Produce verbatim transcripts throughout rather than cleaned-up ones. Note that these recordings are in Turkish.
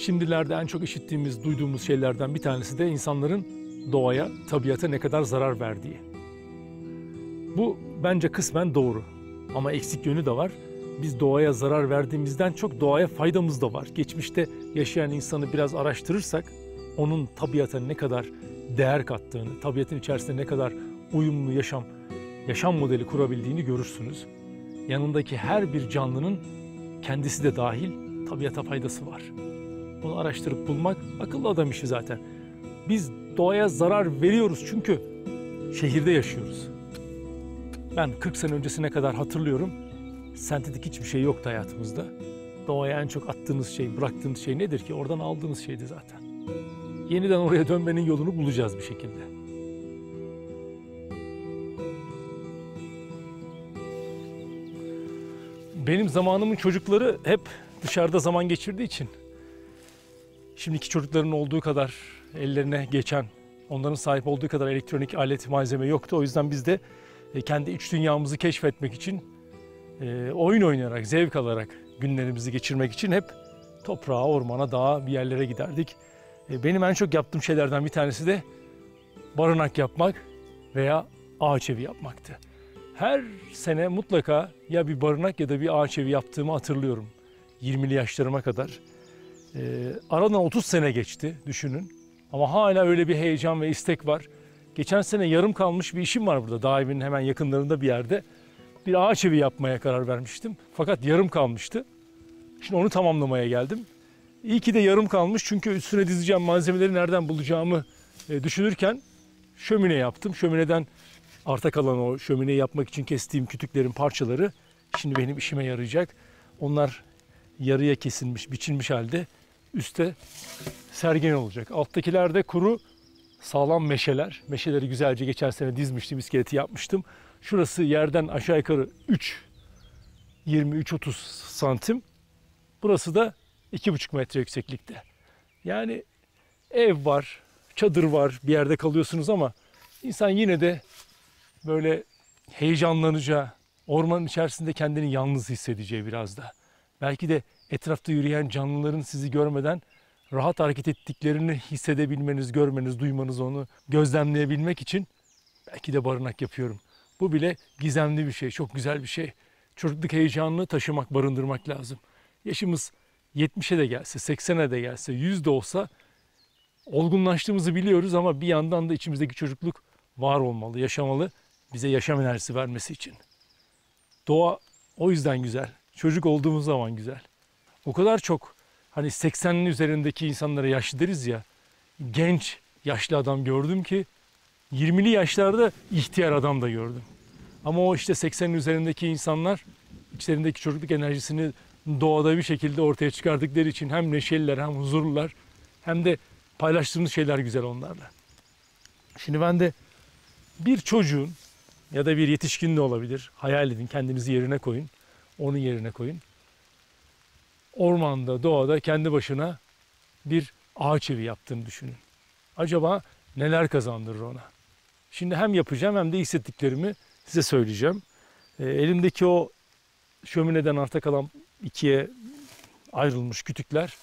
Şimdilerde en çok işittiğimiz, duyduğumuz şeylerden bir tanesi de insanların doğaya, tabiata ne kadar zarar verdiği. Bu bence kısmen doğru ama eksik yönü de var. Biz doğaya zarar verdiğimizden çok doğaya faydamız da var. Geçmişte yaşayan insanı biraz araştırırsak onun tabiata ne kadar değer kattığını, tabiatın içerisinde ne kadar uyumlu yaşam, yaşam modeli kurabildiğini görürsünüz. Yanındaki her bir canlının kendisi de dahil tabiata faydası var. Bunu araştırıp bulmak akıllı adam işi zaten. Biz doğaya zarar veriyoruz çünkü şehirde yaşıyoruz. Ben kırk sene öncesine kadar hatırlıyorum. Sentetik hiçbir şey yoktu hayatımızda. Doğaya en çok attığınız şey, bıraktığınız şey nedir ki? Oradan aldığınız şeydi zaten. Yeniden oraya dönmenin yolunu bulacağız bir şekilde. Benim zamanımın çocukları hep dışarıda zaman geçirdiği için şimdiki çocukların olduğu kadar ellerine geçen, onların sahip olduğu kadar elektronik alet, malzeme yoktu. O yüzden biz de kendi iç dünyamızı keşfetmek için, oyun oynayarak, zevk alarak günlerimizi geçirmek için hep toprağa, ormana, dağa bir yerlere giderdik. Benim en çok yaptığım şeylerden bir tanesi de barınak yapmak veya ağaç evi yapmaktı. Her sene mutlaka ya bir barınak ya da bir ağaç evi yaptığımı hatırlıyorum. yirmili yaşlarıma kadar. Ee, aradan otuz sene geçti düşünün. Ama hala öyle bir heyecan ve istek var. Geçen sene yarım kalmış bir işim var burada. Dağ evinin hemen yakınlarında bir yerde. Bir ağaç evi yapmaya karar vermiştim. Fakat yarım kalmıştı. Şimdi onu tamamlamaya geldim. İyi ki de yarım kalmış çünkü üstüne dizeceğim malzemeleri nereden bulacağımı e, düşünürken şömine yaptım. Şömineden arta kalan o şömineyi yapmak için kestiğim kütüklerin parçaları şimdi benim işime yarayacak. Onlar yarıya kesilmiş, biçilmiş halde üstte sergen olacak. Alttakiler de kuru, sağlam meşeler. Meşeleri güzelce geçen sene dizmiştim, iskeleti yapmıştım. Şurası yerden aşağı yukarı üç, yirmi üç otuz santim. Burası da iki buçuk metre yükseklikte. Yani ev var, çadır var, bir yerde kalıyorsunuz ama insan yine de böyle heyecanlanacağı, ormanın içerisinde kendini yalnız hissedeceği biraz da. Belki de etrafta yürüyen canlıların sizi görmeden rahat hareket ettiklerini hissedebilmeniz, görmeniz, duymanız, onu gözlemleyebilmek için belki de barınak yapıyorum. Bu bile gizemli bir şey, çok güzel bir şey. Çocukluk heyecanını taşımak, barındırmak lazım. Yaşımız yetmişe de gelse, seksene de gelse, yüz de olsa olgunlaştığımızı biliyoruz ama bir yandan da içimizdeki çocukluk var olmalı, yaşamalı, bize yaşam enerjisi vermesi için. Doğa o yüzden güzel. Çocuk olduğumuz zaman güzel. O kadar çok hani seksenin üzerindeki insanlara yaşlı deriz ya, genç yaşlı adam gördüm ki yirmili yaşlarda ihtiyar adam da gördüm. Ama o işte seksenin üzerindeki insanlar içlerindeki çocukluk enerjisini doğada bir şekilde ortaya çıkardıkları için hem neşeliler hem huzurlular hem de paylaştığımız şeyler güzel onlarla. Şimdi ben de bir çocuğun ya da bir yetişkin de olabilir. Hayal edin, kendinizi yerine koyun. Onun yerine koyun. Ormanda, doğada kendi başına bir ağaç evi yaptığını düşünün. Acaba neler kazandırır ona? Şimdi hem yapacağım hem de hissettiklerimi size söyleyeceğim. E, elimdeki o şömineden arta kalan ikiye ayrılmış kütükler.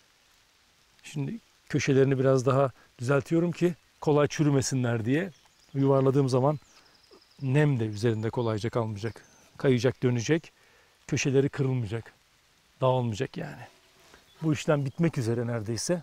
Şimdi köşelerini biraz daha düzeltiyorum ki kolay çürümesinler diye. Yuvarladığım zaman nem de üzerinde kolayca kalmayacak. Kayacak, dönecek. Köşeleri kırılmayacak. Dağılmayacak yani. Bu işlem bitmek üzere neredeyse.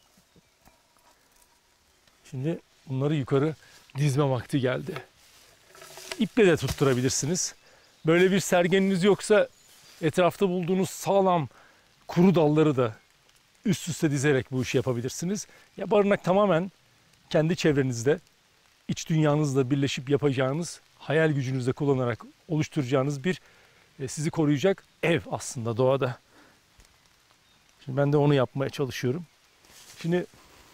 Şimdi bunları yukarı dizme vakti geldi. İple de tutturabilirsiniz. Böyle bir sergeniniz yoksa etrafta bulduğunuz sağlam kuru dalları da üst üste dizerek bu işi yapabilirsiniz. Ya barınak tamamen kendi çevrenizde, iç dünyanızla birleşip yapacağınız, hayal gücünüzde kullanarak oluşturacağınız bir e, sizi koruyacak ev aslında doğada. Şimdi ben de onu yapmaya çalışıyorum. Şimdi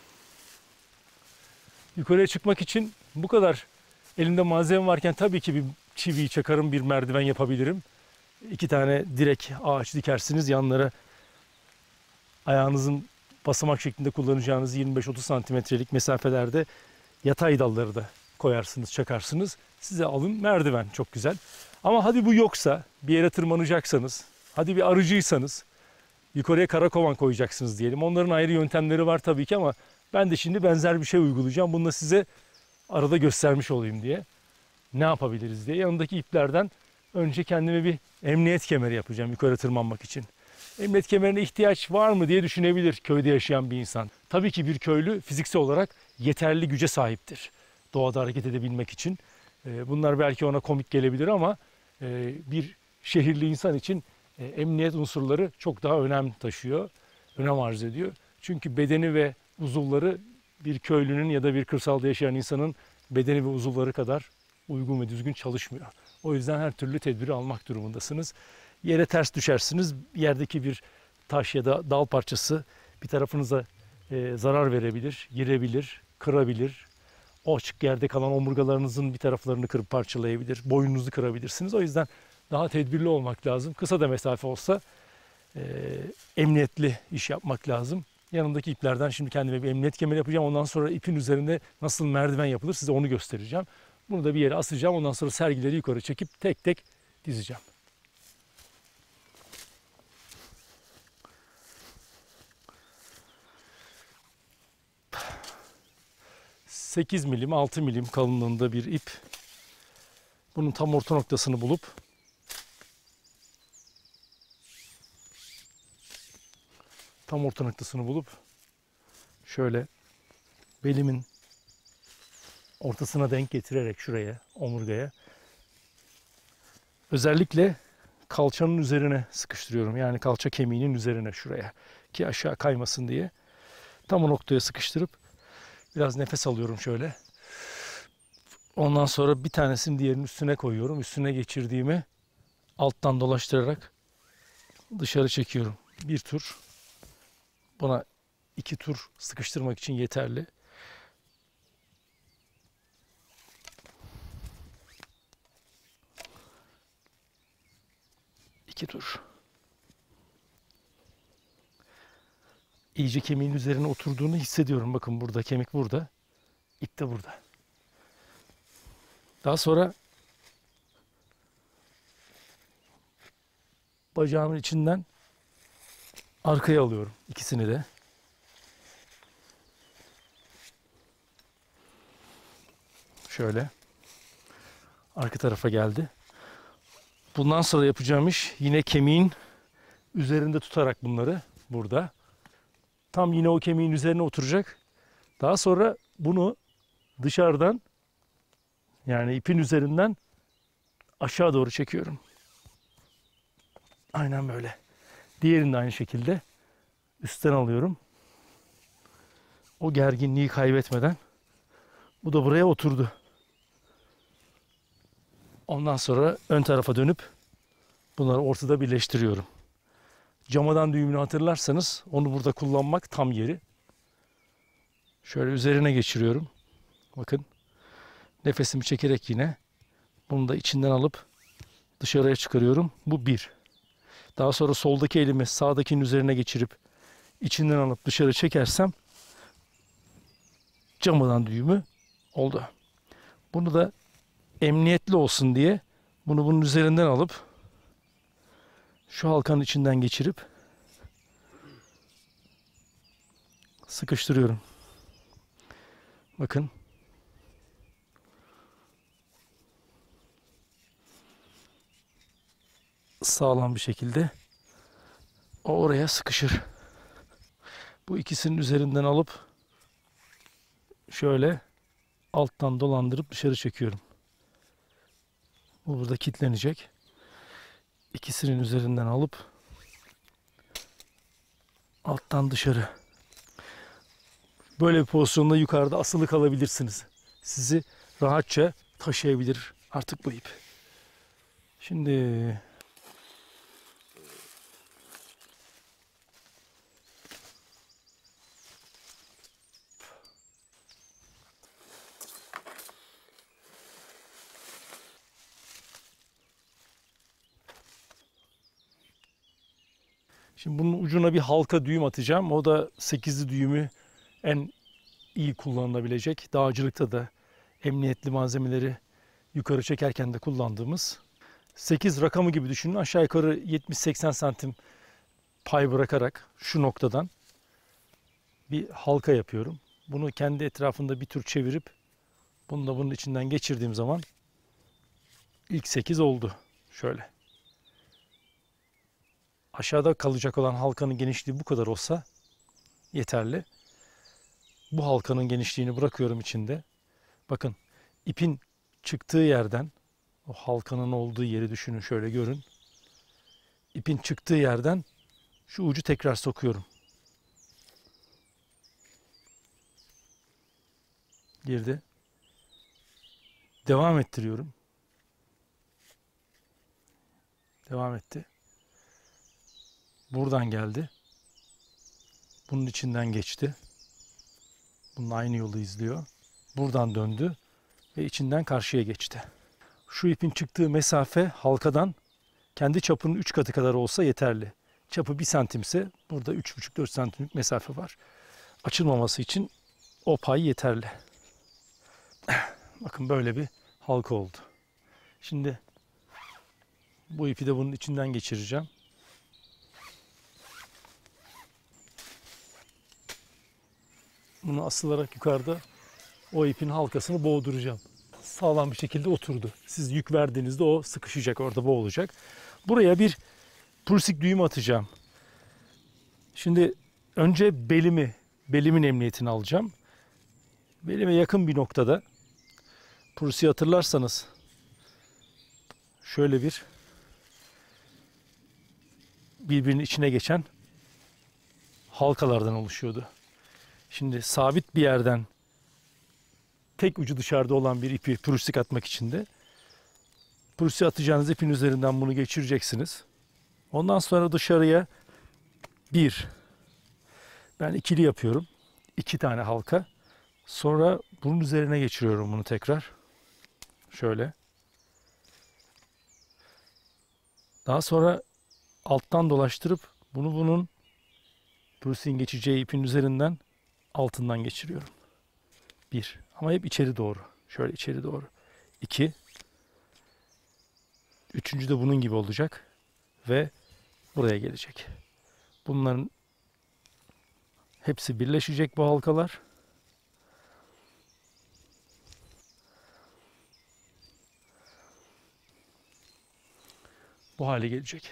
yukarıya çıkmak için bu kadar elimde malzeme varken tabii ki bir çiviyi çakarım, bir merdiven yapabilirim. İki tane direk ağaç dikersiniz, yanlara ayağınızın basamak şeklinde kullanacağınız yirmi beş otuz santimetrelik mesafelerde yatay dalları da koyarsınız, çakarsınız. Size alın merdiven, çok güzel. Ama hadi bu yoksa, bir yere tırmanacaksanız, hadi bir arıcıysanız, yukarıya karakovan koyacaksınız diyelim. Onların ayrı yöntemleri var tabii ki ama ben de şimdi benzer bir şey uygulayacağım. Bunu da size arada göstermiş olayım diye. Ne yapabiliriz diye. Yanındaki iplerden önce kendime bir emniyet kemeri yapacağım yukarı tırmanmak için. Emniyet kemerine ihtiyaç var mı diye düşünebilir köyde yaşayan bir insan. Tabii ki bir köylü fiziksel olarak yeterli güce sahiptir doğada hareket edebilmek için. Bunlar belki ona komik gelebilir ama bir şehirli insan için emniyet unsurları çok daha önem taşıyor, önem arz ediyor. Çünkü bedeni ve uzuvları bir köylünün ya da bir kırsalda yaşayan insanın bedeni ve uzuvları kadar uygun ve düzgün çalışmıyor. O yüzden her türlü tedbiri almak durumundasınız. Yere ters düşersiniz, yerdeki bir taş ya da dal parçası bir tarafınıza e, zarar verebilir, girebilir, kırabilir. O açık yerde kalan omurgalarınızın bir taraflarını kırıp parçalayabilir, boynunuzu kırabilirsiniz. O yüzden daha tedbirli olmak lazım. Kısa da mesafe olsa e, emniyetli iş yapmak lazım. Yanımdaki iplerden şimdi kendime bir emniyet kemeri yapacağım. Ondan sonra ipin üzerinde nasıl merdiven yapılır size onu göstereceğim. Bunu da bir yere asacağım. Ondan sonra sergileri yukarı çekip tek tek dizeceğim. sekiz milim, altı milim kalınlığında bir ip. Bunun tam orta noktasını bulup tam orta noktasını bulup şöyle belimin ortasına denk getirerek şuraya, omurgaya özellikle kalçanın üzerine sıkıştırıyorum. Yani kalça kemiğinin üzerine şuraya ki aşağı kaymasın diye. Tam o noktaya sıkıştırıp biraz nefes alıyorum şöyle. Ondan sonra bir tanesini diğerinin üstüne koyuyorum. Üstüne geçirdiğimi alttan dolaştırarak dışarı çekiyorum. Bir tur. Buna iki tur sıkıştırmak için yeterli. İki tur. İyice kemiğin üzerine oturduğunu hissediyorum. Bakın burada kemik burada. İp de burada. Daha sonra bacağımın içinden arkaya alıyorum ikisini de. Şöyle. Arka tarafa geldi. Bundan sonra yapacağım iş yine kemiğin üzerinde tutarak bunları burada. Tam yine o kemiğin üzerine oturacak. Daha sonra bunu dışarıdan yani ipin üzerinden aşağı doğru çekiyorum. Aynen böyle. Diğerini de aynı şekilde üstten alıyorum. O gerginliği kaybetmeden. Bu da buraya oturdu. Ondan sonra ön tarafa dönüp bunları ortada birleştiriyorum. Camadan düğümünü hatırlarsanız onu burada kullanmak tam yeri. Şöyle üzerine geçiriyorum. Bakın. Nefesimi çekerek yine bunu da içinden alıp dışarıya çıkarıyorum. Bu bir. Daha sonra soldaki elimi sağdakinin üzerine geçirip içinden alıp dışarı çekersem camadan düğümü oldu. Bunu da emniyetli olsun diye bunu bunun üzerinden alıp şu halkanın içinden geçirip sıkıştırıyorum. Bakın. Sağlam bir şekilde o oraya sıkışır. Bu ikisinin üzerinden alıp şöyle alttan dolandırıp dışarı çekiyorum. Bu burada kilitlenecek. İkisinin üzerinden alıp alttan dışarı. Böyle bir pozisyonda yukarıda asılı kalabilirsiniz. Sizi rahatça taşıyabilir artık bu ip. Şimdi Şimdi bunun ucuna bir halka düğüm atacağım. O da sekizli düğümü en iyi kullanılabilecek. Dağcılıkta da emniyetli malzemeleri yukarı çekerken de kullandığımız sekiz rakamı gibi düşünün. Aşağı yukarı yetmiş seksen santim pay bırakarak şu noktadan bir halka yapıyorum. Bunu kendi etrafında bir tur çevirip bunu da bunun içinden geçirdiğim zaman ilk sekiz oldu. Şöyle. Aşağıda kalacak olan halkanın genişliği bu kadar olsa yeterli. Bu halkanın genişliğini bırakıyorum içinde. Bakın ipin çıktığı yerden, o halkanın olduğu yeri düşünün, şöyle görün. İpin çıktığı yerden şu ucu tekrar sokuyorum. Girdi. Devam ettiriyorum. Devam etti. Buradan geldi. Bunun içinden geçti. Bunun aynı yolu izliyor. Buradan döndü ve içinden karşıya geçti. Şu ipin çıktığı mesafe halkadan kendi çapının üç katı kadar olsa yeterli. Çapı bir santimse burada üç buçuk dört santimlik mesafe var. Açılmaması için o pay yeterli. Bakın böyle bir halka oldu. Şimdi bu ipi de bunun içinden geçireceğim. Bunu asılarak yukarıda o ipin halkasını boğduracağım. Sağlam bir şekilde oturdu. Siz yük verdiğinizde o sıkışacak, orada boğulacak. Buraya bir prusik düğüm atacağım. Şimdi önce belimi, belimin emniyetini alacağım. Belime yakın bir noktada prusiği hatırlarsanız şöyle bir birbirinin içine geçen halkalardan oluşuyordu. Şimdi sabit bir yerden tek ucu dışarıda olan bir ipi prusik atmak için de prusik atacağınız ipin üzerinden bunu geçireceksiniz. Ondan sonra dışarıya bir, ben ikili yapıyorum. İki tane halka. Sonra bunun üzerine geçiriyorum bunu tekrar. Şöyle. Daha sonra alttan dolaştırıp bunu bunun prusiğin geçeceği ipin üzerinden altından geçiriyorum. Bir. Ama hep içeri doğru. Şöyle içeri doğru. İki. Üçüncü de bunun gibi olacak. Ve buraya gelecek. Bunların hepsi birleşecek, bu halkalar. Bu hale gelecek.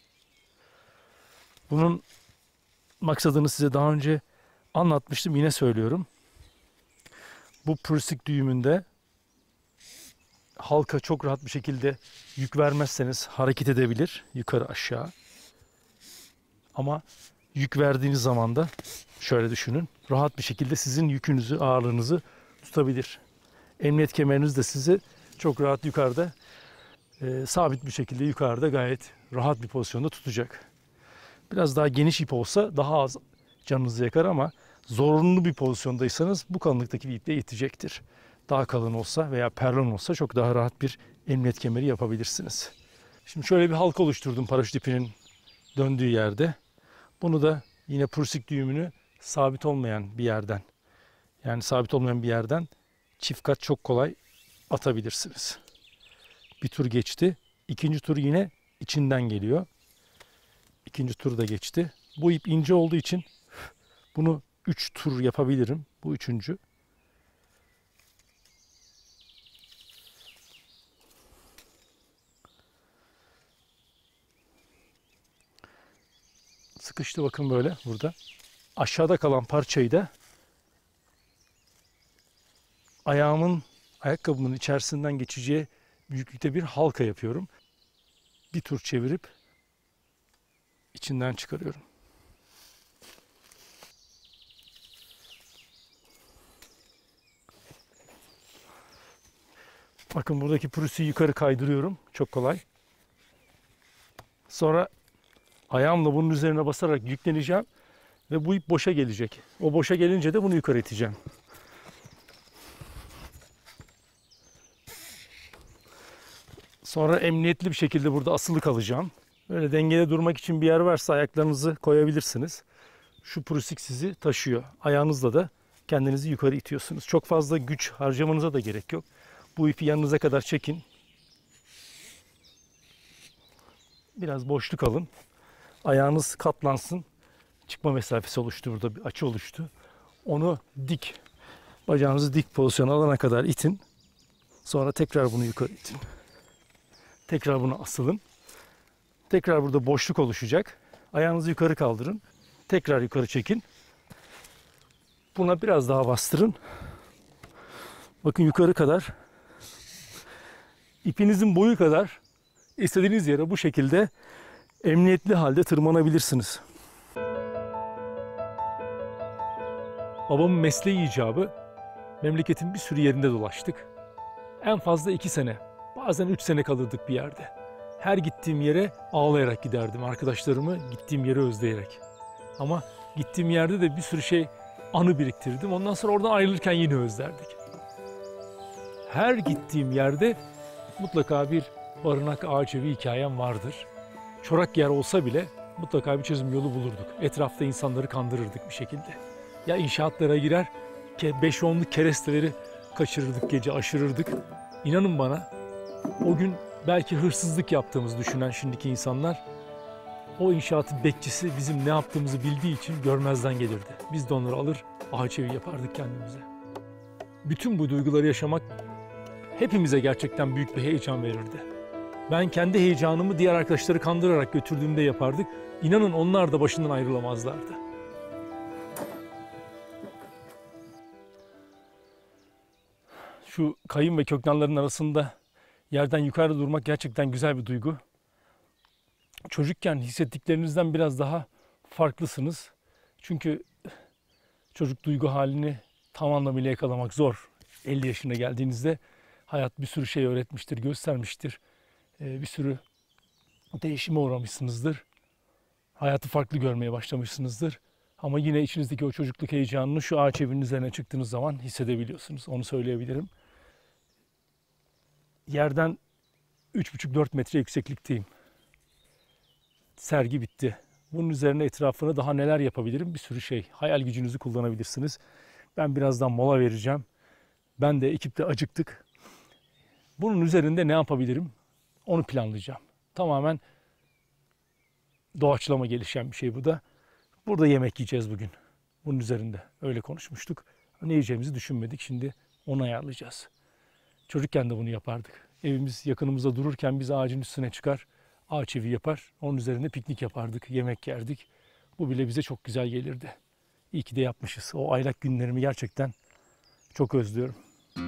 Bunun maksadını size daha önce anlatmıştım. Yine söylüyorum. Bu prusik düğümünde halka çok rahat bir şekilde yük vermezseniz hareket edebilir yukarı aşağı. Ama yük verdiğiniz zaman da şöyle düşünün. Rahat bir şekilde sizin yükünüzü, ağırlığınızı tutabilir. Emniyet kemeriniz de sizi çok rahat yukarıda, e, sabit bir şekilde yukarıda gayet rahat bir pozisyonda tutacak. Biraz daha geniş ip olsa daha az canınızı yakar ama zorunlu bir pozisyondaysanız bu kalınlıktaki bir iple yetecektir. Daha kalın olsa veya perlon olsa çok daha rahat bir emniyet kemeri yapabilirsiniz. Şimdi şöyle bir halka oluşturdum paraşüt ipinin döndüğü yerde. Bunu da yine prusik düğümünü sabit olmayan bir yerden, yani sabit olmayan bir yerden çift kat çok kolay atabilirsiniz. Bir tur geçti. İkinci tur yine içinden geliyor. İkinci tur da geçti. Bu ip ince olduğu için bunu üç tur yapabilirim. Bu üçüncü. Sıkıştı bakın böyle burada. Aşağıda kalan parçayı da ayağımın, ayakkabımın içerisinden geçeceği büyüklükte bir halka yapıyorum. Bir tur çevirip içinden çıkarıyorum. Bakın buradaki prusiyi yukarı kaydırıyorum. Çok kolay. Sonra ayağımla bunun üzerine basarak yükleneceğim ve bu ip boşa gelecek. O boşa gelince de bunu yukarı iteceğim. Sonra emniyetli bir şekilde burada asılı kalacağım. Böyle dengede durmak için bir yer varsa ayaklarınızı koyabilirsiniz. Şu prusik sizi taşıyor. Ayağınızla da kendinizi yukarı itiyorsunuz. Çok fazla güç harcamanıza da gerek yok. Bu ipi yanınıza kadar çekin. Biraz boşluk alın. Ayağınız katlansın. Çıkma mesafesi oluştu burada, bir açı oluştu. Onu dik, bacağınızı dik pozisyona alana kadar itin. Sonra tekrar bunu yukarı itin. Tekrar bunu asılın. Tekrar burada boşluk oluşacak. Ayağınızı yukarı kaldırın. Tekrar yukarı çekin. Buna biraz daha bastırın. Bakın yukarı kadar. İpinizin boyu kadar istediğiniz yere bu şekilde emniyetli halde tırmanabilirsiniz. Babamın mesleği icabı memleketin bir sürü yerinde dolaştık. En fazla iki sene, bazen üç sene kalırdık bir yerde. Her gittiğim yere ağlayarak giderdim. Arkadaşlarımı gittiğim yere özleyerek. Ama gittiğim yerde de bir sürü şey, anı biriktirdim. Ondan sonra oradan ayrılırken yine özlerdik. Her gittiğim yerde mutlaka bir barınak, ağaç evi hikayem vardır. Çorak yer olsa bile mutlaka bir çözüm yolu bulurduk. Etrafta insanları kandırırdık bir şekilde. Ya inşaatlara girer, beş onluk keresteleri kaçırırdık, gece aşırırdık. İnanın bana, o gün belki hırsızlık yaptığımızı düşünen şimdiki insanlar, o inşaatın bekçisi bizim ne yaptığımızı bildiği için görmezden gelirdi. Biz de onları alır, ağaç evi yapardık kendimize. Bütün bu duyguları yaşamak hepimize gerçekten büyük bir heyecan verirdi. Ben kendi heyecanımı diğer arkadaşları kandırarak götürdüğümde yapardık. İnanın onlar da başından ayrılamazlardı. Şu kayın ve köknalların arasında yerden yukarı durmak gerçekten güzel bir duygu. Çocukken hissettiklerinizden biraz daha farklısınız. Çünkü çocuk duygu halini tam anlamıyla yakalamak zor. elli yaşına geldiğinizde hayat bir sürü şey öğretmiştir, göstermiştir. Bir sürü değişime uğramışsınızdır. Hayatı farklı görmeye başlamışsınızdır. Ama yine içinizdeki o çocukluk heyecanını şu ağaç evinin üzerine çıktığınız zaman hissedebiliyorsunuz. Onu söyleyebilirim. Yerden üç buçuk dört metre yükseklikteyim. Sergi bitti. Bunun üzerine etrafına daha neler yapabilirim? Bir sürü şey. Hayal gücünüzü kullanabilirsiniz. Ben birazdan mola vereceğim. Ben de ekiple acıktık. Bunun üzerinde ne yapabilirim? Onu planlayacağım. Tamamen doğaçlama gelişen bir şey bu da. Burada yemek yiyeceğiz bugün. Bunun üzerinde. Öyle konuşmuştuk. Ne yiyeceğimizi düşünmedik. Şimdi onu ayarlayacağız. Çocukken de bunu yapardık. Evimiz yakınımızda dururken biz ağacın üstüne çıkar, ağaç evi yapar. Onun üzerinde piknik yapardık, yemek yerdik. Bu bile bize çok güzel gelirdi. İyi ki de yapmışız. O aylak günlerimi gerçekten çok özlüyorum.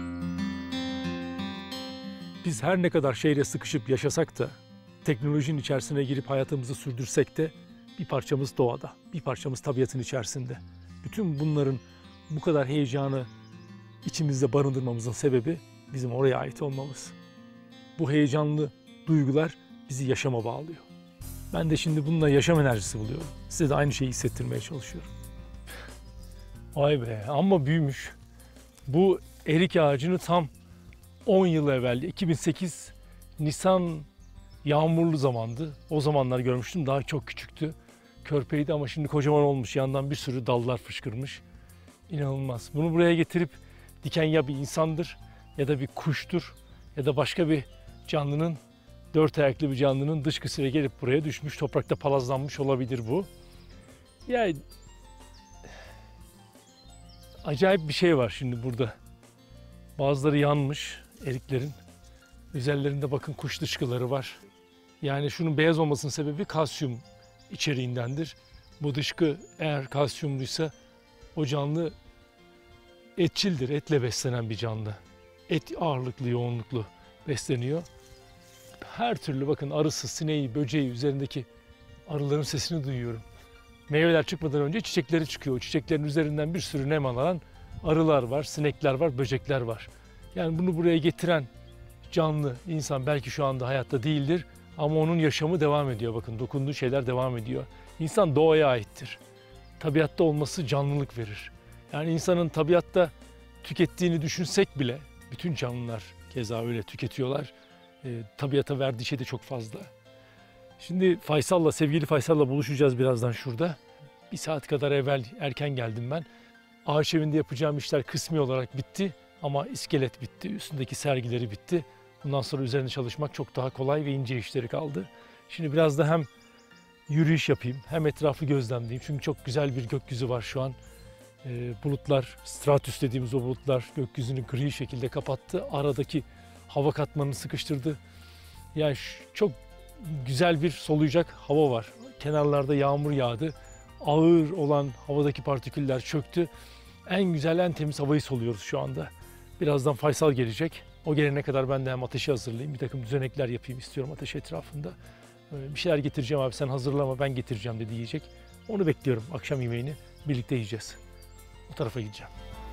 Biz her ne kadar şehre sıkışıp yaşasak da, teknolojinin içerisine girip hayatımızı sürdürsek de bir parçamız doğada, bir parçamız tabiatın içerisinde. Bütün bunların bu kadar heyecanı içimizde barındırmamızın sebebi bizim oraya ait olmamız. Bu heyecanlı duygular bizi yaşama bağlıyor. Ben de şimdi bununla yaşam enerjisi buluyorum. Size de aynı şeyi hissettirmeye çalışıyorum. Vay be, amma büyümüş. Bu erik ağacını tam on yıl evvel, iki bin sekiz Nisan yağmurlu zamandı. O zamanlar görmüştüm, daha çok küçüktü. Körpeydi ama şimdi kocaman olmuş. Yandan bir sürü dallar fışkırmış. İnanılmaz. Bunu buraya getirip diken ya bir insandır ya da bir kuştur ya da başka bir canlının, dört ayaklı bir canlının dışkısıyla gelip buraya düşmüş, toprakta palazlanmış olabilir bu. Yani acayip bir şey var şimdi burada. Bazıları yanmış eriklerin. Üzerlerinde bakın kuş dışkıları var. Yani şunun beyaz olmasının sebebi kalsiyum içeriğindendir. Bu dışkı eğer kalsiyumluysa o canlı etçildir, etle beslenen bir canlı. Et ağırlıklı, yoğunluklu besleniyor. Her türlü bakın arısı, sineği, böceği, üzerindeki arıların sesini duyuyorum. Meyveler çıkmadan önce çiçekleri çıkıyor. O çiçeklerin üzerinden bir sürü nem alan arılar var, sinekler var, böcekler var. Yani bunu buraya getiren canlı insan belki şu anda hayatta değildir ama onun yaşamı devam ediyor. Bakın dokunduğu şeyler devam ediyor. İnsan doğaya aittir. Tabiatta olması canlılık verir. Yani insanın tabiatta tükettiğini düşünsek bile, bütün canlılar keza öyle tüketiyorlar. E, tabiata verdiği şey de çok fazla. Şimdi Faysal'la, sevgili Faysal'la buluşacağız birazdan şurada. Bir saat kadar evvel erken geldim ben. Ağaç evinde yapacağım işler kısmi olarak bitti ama iskelet bitti, üstündeki sergileri bitti. Bundan sonra üzerine çalışmak çok daha kolay ve ince işleri kaldı. Şimdi biraz da hem yürüyüş yapayım. Hem etrafı gözlemleyeyim. Çünkü çok güzel bir gökyüzü var şu an. E, bulutlar, stratüs dediğimiz o bulutlar gökyüzünü gri şekilde kapattı. Aradaki hava katmanını sıkıştırdı. Yani şu, çok güzel bir soluyacak hava var. Kenarlarda yağmur yağdı. Ağır olan havadaki partiküller çöktü. En güzel, en temiz havayı soluyoruz şu anda. Birazdan Faysal gelecek. O gelene kadar ben de hem ateşi hazırlayayım, bir takım düzenekler yapayım istiyorum ateş etrafında. Bir şeyler getireceğim abi, sen hazırlama, ben getireceğim dedi yiyecek. Onu bekliyorum, akşam yemeğini birlikte yiyeceğiz. O tarafa gideceğim.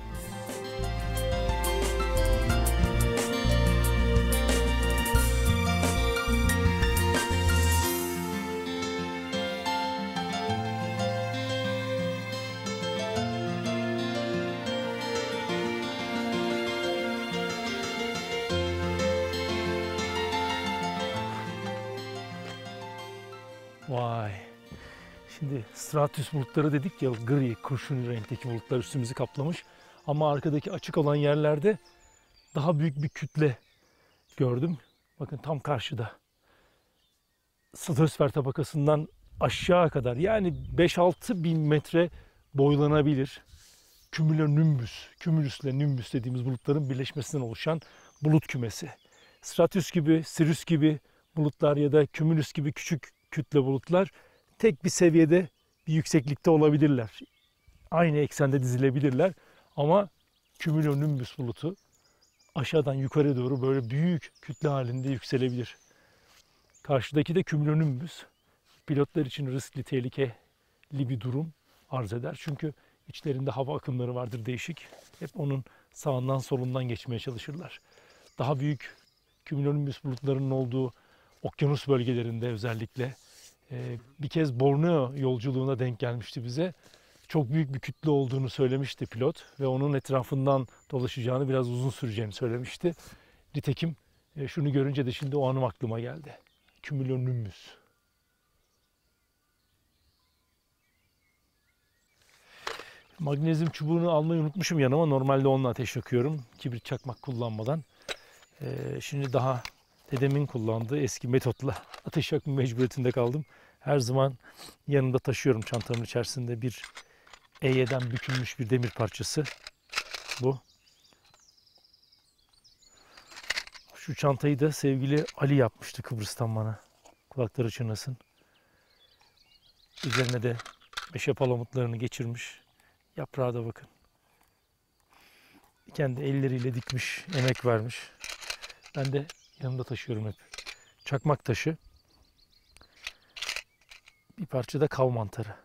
Vay. Şimdi stratüs bulutları dedik ya, gri, kurşun renkteki bulutlar üstümüzü kaplamış. Ama arkadaki açık olan yerlerde daha büyük bir kütle gördüm. Bakın tam karşıda. Stratosfer tabakasından aşağı kadar, yani beş altı bin metre boylanabilir. Cumulonimbus, cumulusle nimbus dediğimiz bulutların birleşmesinden oluşan bulut kümesi. Stratüs gibi, Sirius gibi bulutlar ya da cumulus gibi küçük kütle bulutlar tek bir seviyede, bir yükseklikte olabilirler. Aynı eksende dizilebilirler ama cumulonimbus bulutu aşağıdan yukarı doğru böyle büyük kütle halinde yükselebilir. Karşıdaki de cumulonimbus. Pilotlar için riskli, tehlikeli bir durum arz eder. Çünkü içlerinde hava akımları vardır değişik. Hep onun sağından solundan geçmeye çalışırlar. Daha büyük cumulonimbus bulutlarının olduğu okyanus bölgelerinde özellikle bir kez Borneo yolculuğuna denk gelmişti bize. Çok büyük bir kütle olduğunu söylemişti pilot ve onun etrafından dolaşacağını, biraz uzun süreceğini söylemişti. Nitekim şunu görünce de şimdi o anım aklıma geldi. Cumulonimbus. Magnezyum çubuğunu almayı unutmuşum yanıma. Normalde onunla ateş yakıyorum. Kibrit çakmak kullanmadan. Ee, şimdi daha dedemin kullandığı eski metotla ateş yakma mecburiyetinde kaldım. Her zaman yanımda taşıyorum çantamın içerisinde bir eyyeden bükülmüş bir demir parçası. Bu. Şu çantayı da sevgili Ali yapmıştı Kıbrıs'tan bana. Kulakları çınlasın. Üzerine de meşe palamutlarını geçirmiş. Yaprağa da bakın. Kendi elleriyle dikmiş, emek vermiş. Ben de yanımda taşıyorum hep. Çakmak taşı. Bir parça da kav mantarı.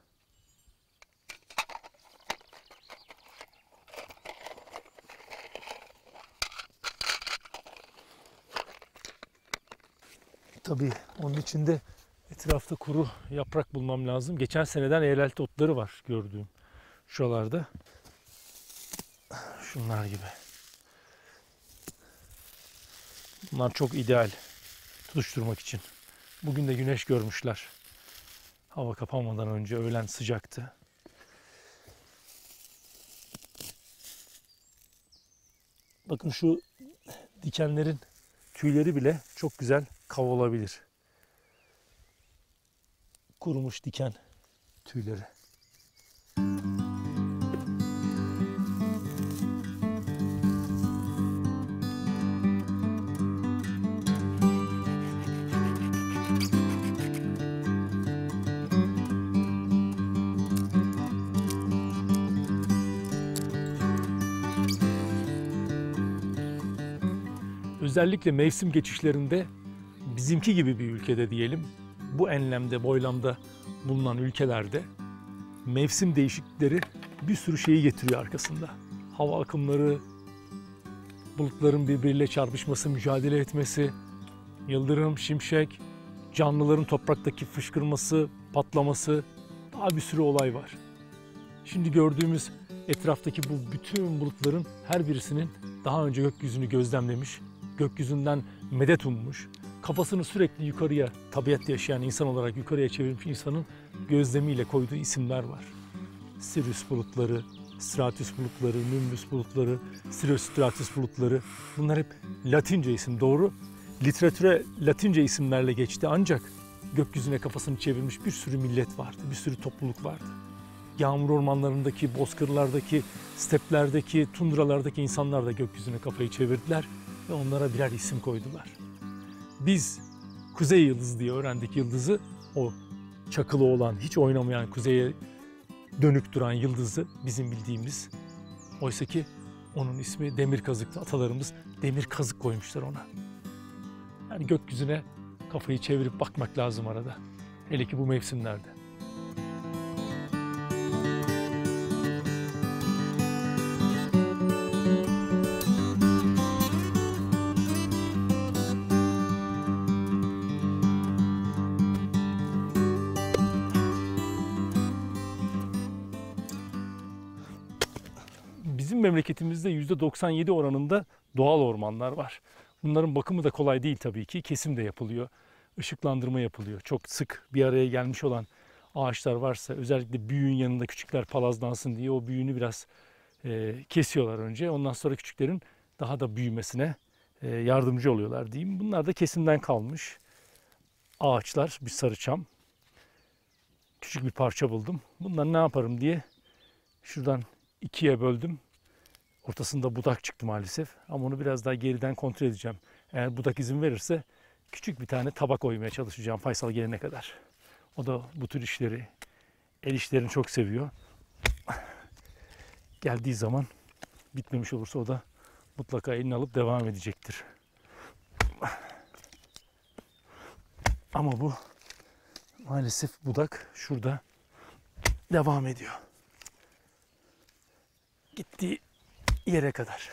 Tabii onun için de etrafta kuru yaprak bulmam lazım. Geçen seneden eğrelti otları var gördüğüm şuralarda. Şunlar gibi. Bunlar çok ideal tutuşturmak için. Bugün de güneş görmüşler. Hava kapanmadan önce öğlen sıcaktı. Bakın şu dikenlerin tüyleri bile çok güzel kav olabilir. Kurumuş diken tüyleri. Özellikle mevsim geçişlerinde bizimki gibi bir ülkede diyelim, bu enlemde, boylamda bulunan ülkelerde mevsim değişiklikleri bir sürü şeyi getiriyor arkasında. Hava akımları, bulutların birbiriyle çarpışması, mücadele etmesi, yıldırım, şimşek, canlıların topraktaki fışkırması, patlaması, daha bir sürü olay var. Şimdi gördüğümüz etraftaki bu bütün bulutların her birisinin daha önce gökyüzünü gözlemlemiş, gökyüzünden medet ummuş, kafasını sürekli yukarıya, tabiatta yaşayan insan olarak yukarıya çevirmiş insanın gözlemiyle koyduğu isimler var. Sirius bulutları, Stratüs bulutları, Nimbus bulutları, Sirius Stratus bulutları, bunlar hep Latince isim, doğru. Literatüre Latince isimlerle geçti ancak gökyüzüne kafasını çevirmiş bir sürü millet vardı, bir sürü topluluk vardı. Yağmur ormanlarındaki, bozkırlardaki, steplerdeki, tundralardaki insanlar da gökyüzüne kafayı çevirdiler ve onlara birer isim koydular. Biz Kuzey Yıldızı diye öğrendik yıldızı, o çakılı olan, hiç oynamayan, kuzeye dönük duran yıldızı bizim bildiğimiz. Oysa ki onun ismi demir kazıktı. Atalarımız demir kazık koymuşlar ona. Yani gökyüzüne kafayı çevirip bakmak lazım arada. Hele ki bu mevsimlerde. Bizim memleketimizde yüzde doksan yedi oranında doğal ormanlar var. Bunların bakımı da kolay değil tabii ki. Kesim de yapılıyor. Işıklandırma yapılıyor. Çok sık bir araya gelmiş olan ağaçlar varsa, özellikle büyüğün yanında küçükler palazlansın diye o büyüğünü biraz e, kesiyorlar önce. Ondan sonra küçüklerin daha da büyümesine e, yardımcı oluyorlar diyeyim. Bunlar da kesimden kalmış ağaçlar, bir sarıçam. Küçük bir parça buldum. Bundan ne yaparım diye şuradan ikiye böldüm. Ortasında budak çıktı maalesef. Ama onu biraz daha geriden kontrol edeceğim. Eğer budak izin verirse küçük bir tane tabak oymaya çalışacağım Faysal gelene kadar. O da bu tür işleri, el işlerini çok seviyor. Geldiği zaman bitmemiş olursa o da mutlaka elini alıp devam edecektir. Ama bu maalesef budak şurada devam ediyor. Gittiği yere kadar.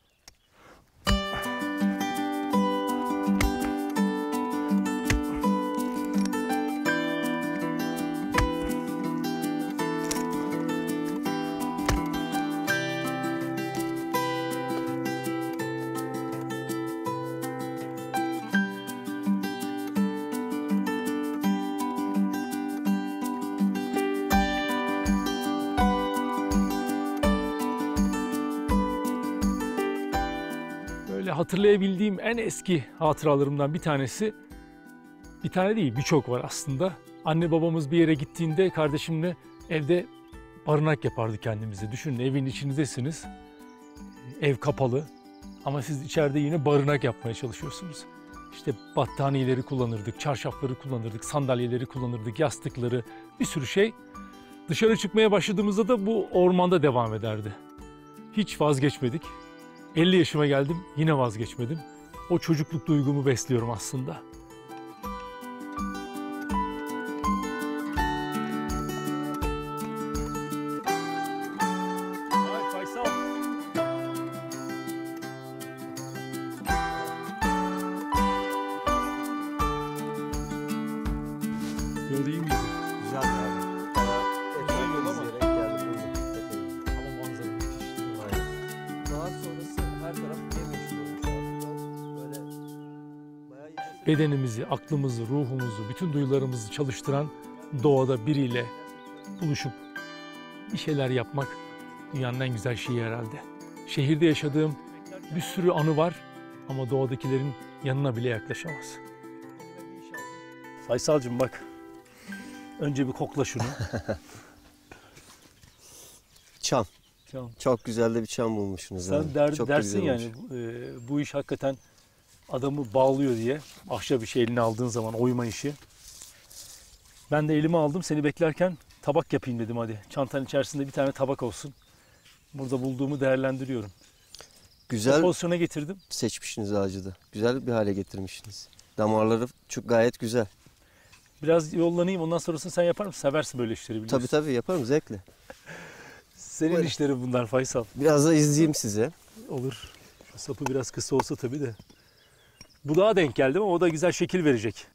Hatırlayabildiğim en eski hatıralarımdan bir tanesi, bir tane değil birçok var aslında. Anne babamız bir yere gittiğinde kardeşimle evde barınak yapardık kendimize. Düşünün, evin içindesiniz, ev kapalı ama siz içeride yine barınak yapmaya çalışıyorsunuz. İşte battaniyeleri kullanırdık, çarşafları kullanırdık, sandalyeleri kullanırdık, yastıkları, bir sürü şey. Dışarı çıkmaya başladığımızda da bu ormanda devam ederdi. Hiç vazgeçmedik. elli yaşıma geldim, yine vazgeçmedim. O çocukluk duygumu besliyorum aslında. Vay Faysal. Yol iyi miydi? Güzel abi. Etrafı yol ama geldik bulduk. Ama manzara müthişti. Daha sonrası her taraf yemyeşil olmuş. Böyle bayağı yeşil. Bedenimizi, aklımızı, ruhumuzu, bütün duyularımızı çalıştıran doğada biriyle buluşup bir şeyler yapmak dünyanın en güzel şeyi herhalde. Şehirde yaşadığım bir sürü anı var ama doğadakilerin yanına bile yaklaşamaz. Faysalcığım bak, önce bir kokla şunu. Çam. Tamam. Çok güzel de bir çam bulmuşsunuz. Sen abi. der, Çok da dersin güzel yani olmuş. e, bu iş hakikaten adamı bağlıyor diye, ahşap bir şey eline aldığın zaman, oyma işi. Ben de elime aldım, seni beklerken tabak yapayım dedim hadi. Çantanın içerisinde bir tane tabak olsun. Burada bulduğumu değerlendiriyorum. Güzel Pozisyona getirdim. seçmişsiniz ağacı da. Güzel bir hale getirmişsiniz. Damarları çok gayet güzel. Biraz yollanayım, ondan sonrasını sen yapar mısın? Seversin böyle işleri biliyorsun. Tabii tabii yaparım zevkle. Senin Buyurun. işlerin bunlar Faysal. Biraz da izleyeyim size. Olur. Şu sapı biraz kısa olsa tabii de. Budağa denk geldim ama o da güzel şekil verecek.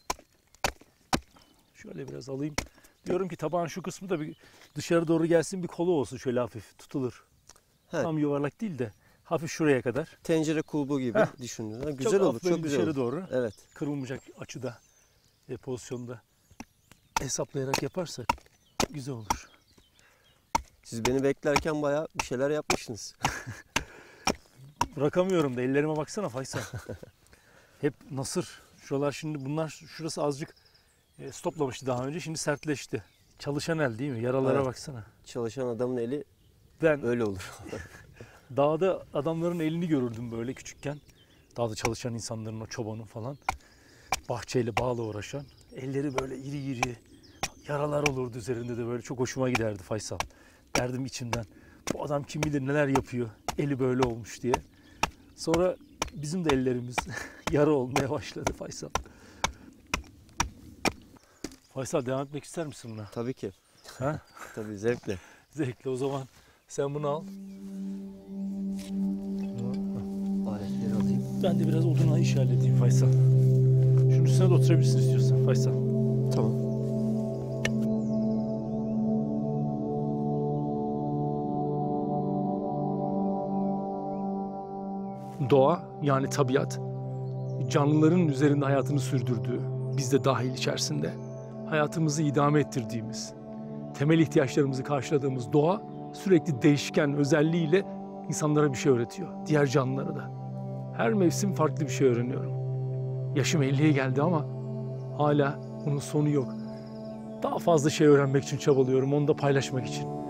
Şöyle biraz alayım. Diyorum ki tabağın şu kısmı da bir dışarı doğru gelsin, bir kolu olsun şöyle hafif tutulur. He. Tam yuvarlak değil de hafif şuraya kadar. Tencere kulbu gibi Heh. düşünün. Ha, Güzel Çok olur, hafif böyle çok güzel dışarı olur. doğru. Evet. Kırılmayacak açıda, e, pozisyonda hesaplayarak yaparsak güzel olur. Siz beni beklerken bayağı bir şeyler yapmışsınız. Bırakamıyorum da, ellerime baksana Faysal. Hep nasır. Şuralar şimdi, bunlar, şurası azıcık E, stoplamıştı daha önce, şimdi sertleşti. Çalışan el değil mi? Yaralara Evet. baksana. Çalışan adamın eli Ben öyle olur. dağda adamların elini görürdüm böyle küçükken. Dağda çalışan insanların, o çobanın falan. Bahçeyle, bağla uğraşan. Elleri böyle iri iri. Yaralar olurdu üzerinde de böyle. Çok hoşuma giderdi Faysal. Derdim içimden. Bu adam kim bilir neler yapıyor. Eli böyle olmuş diye. Sonra bizim de ellerimiz yara olmaya başladı Faysal. Faysal, devam etmek ister misin buna? Tabii ki. Ha? Tabii, zevkle. Zevkli. O zaman sen bunu al. Aletleri alayım. Ben de biraz odunla iş halledeyim Faysal. Şunun üstüne de oturabilirsin istiyorsan Faysal. Tamam. Doğa, yani tabiat, canlıların üzerinde hayatını sürdürdüğü, biz de dahil içerisinde hayatımızı idame ettirdiğimiz, temel ihtiyaçlarımızı karşıladığımız doğa sürekli değişken özelliğiyle insanlara bir şey öğretiyor, diğer canlılara da. Her mevsim farklı bir şey öğreniyorum. Yaşım elliye geldi ama hala bunun sonu yok. Daha fazla şey öğrenmek için çabalıyorum, onu da paylaşmak için.